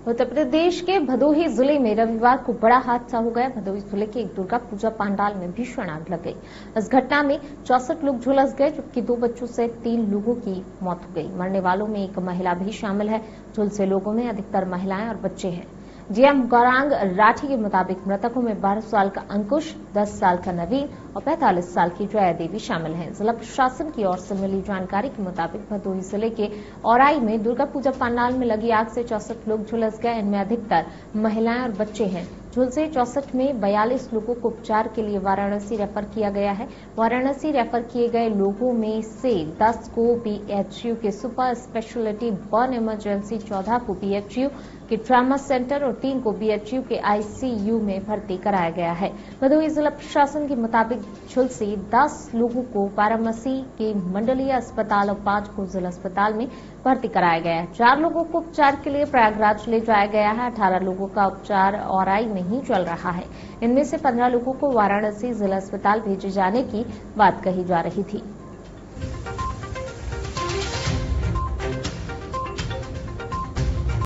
उत्तर प्रदेश के भदोही जिले में रविवार को बड़ा हादसा हो गया। भदोही जिले के एक दुर्गा पूजा पंडाल में भीषण आग लग गई। इस घटना में 64 लोग झुलस गए, जबकि 2 बच्चों से 3 लोगों की मौत हो गई। मरने वालों में एक महिला भी शामिल है। झुलसे लोगों में अधिकतर महिलाएं और बच्चे हैं। डीएम गौरांग राठी के मुताबिक मृतकों में 12 साल का अंकुश, 10 साल का नवीन और 45 साल की जया देवी शामिल हैं। जिला प्रशासन की ओर से मिली जानकारी के मुताबिक भदोही जिले के औराई में दुर्गा पूजा पंडाल में लगी आग से 64 लोग झुलस गए। इनमें अधिकतर महिलाएं और बच्चे हैं। झुलसे 64 में 42 लोगों को उपचार के लिए वाराणसी रेफर किया गया है। वाराणसी रेफर किए गए लोगों में से 10 को बीएचयू के सुपर स्पेशलिटी बर्न इमरजेंसी, 14 को बीएचयू के ट्रामा सेंटर और 3 को बीएचयू के आईसीयू में भर्ती कराया गया है। भदोही जिला प्रशासन के मुताबिक झुलसे 10 लोगों को वाराणसी के मंडलीय अस्पताल और 5 को जिला अस्पताल में भर्ती कराया गया है। 4 लोगों को उपचार के लिए प्रयागराज ले जाया गया है। 18 लोगों का उपचार औराई में ही चल रहा है। इनमें से 15 लोगों को वाराणसी जिला अस्पताल भेजे जाने की बात कही जा रही थी।